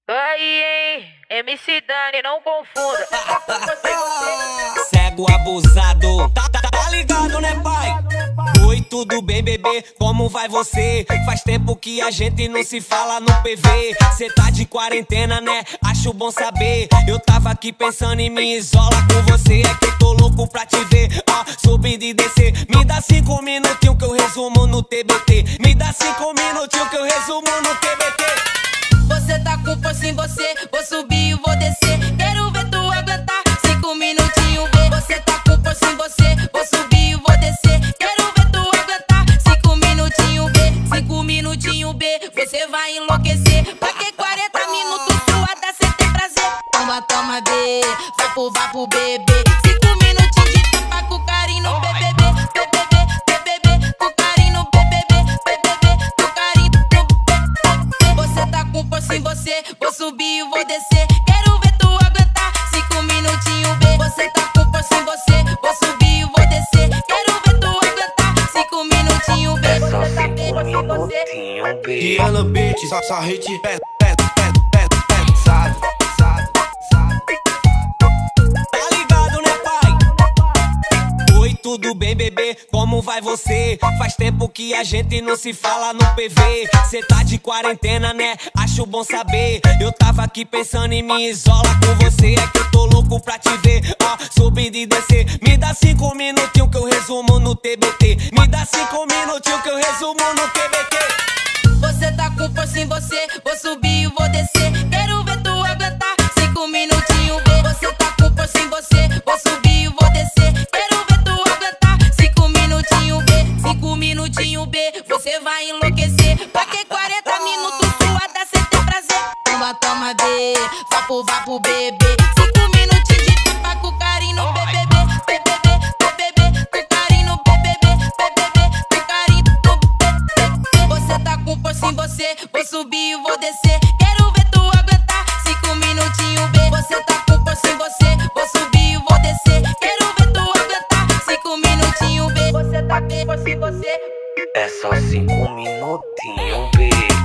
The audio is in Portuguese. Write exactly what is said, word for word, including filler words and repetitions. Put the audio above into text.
Aí, hein? M C Dani, não confunda. Cego abusado, tá, tá, tá ligado, né, pai? Oi, tudo bem, bebê? Como vai você? Faz tempo que a gente não se fala no P V. Cê tá de quarentena, né? Acho bom saber. Eu tava aqui pensando em me isolar com você. É que eu tô louco pra te ver, ó, subindo e descer. Me dá cinco minutinhos que eu resumo no T B T. Me dá cinco minutinhos que eu resumo no T B T. Você tá com força em você, vou subir e vou descer. Quero ver tu aguentar cinco minutinhos, B. Você tá com força em você, vou subir e vou descer. Quero ver tu aguentar cinco minutinhos, B. Cinco minutinhos, B. Você vai enlouquecer. Pra que quarenta minutos suada cê tem prazer? Toma, toma, B. Vapo, vapo, bebê. Cinco minutinhos de tapa com carinho no B B B. B B B, B B B, com carinho no B B B. B B B, com carinho no B B B. Você tá com força em você, vou subir e vou descer. Quero ver tu aguentar cinco minutinhos, B. Você tá com força em você, vou subir e vou descer. Quero ver tu aguentar cinco minutinhos, B. É só Você tá cinco com força em você. minutinhos, B. Guiana Beat, só, só hit pé, pé, pé, pé, pesado, pesado, pesado. Tá ligado, né, pai? Oi, tudo bem, bebê? Como vai você? Faz tempo que a gente não se fala no P V. Cê tá de quarentena, né? Acho bom saber. Eu tava aqui pensando em me isolar com você. É que eu tô louco pra te ver, ó, subindo e descer. Me dá cinco minutinhos que eu resumo no T B T. Me dá cinco minutinhos que eu resumo no T B T. Você tá com força em você, vou subir e vou descer. Quero ver tu aguentar cinco minutinhos, B. Você tá com força em você, vou subir e vou descer. Quero ver tu aguentar cinco minutinhos, B. Cinco minutinhos, B. Você vai enlouquecer. Pra que quarenta minutos suada cê tem prazer? Toma, toma, B. Vapo, vapo, bebê. Cinco minutinhos de tapa com carinho no B B B. B B B, B B B, com carinho no B B B. B B B, com carinho no B B B. Você tá com força em você, vou subir e vou descer. Quero ver tu aguentar cinco minutinhos, B. Você tá com força em você, vou subir e vou descer. Quero ver tu aguentar cinco minutinhos, B. Você tá com força em você. É só cinco minutinhos, B.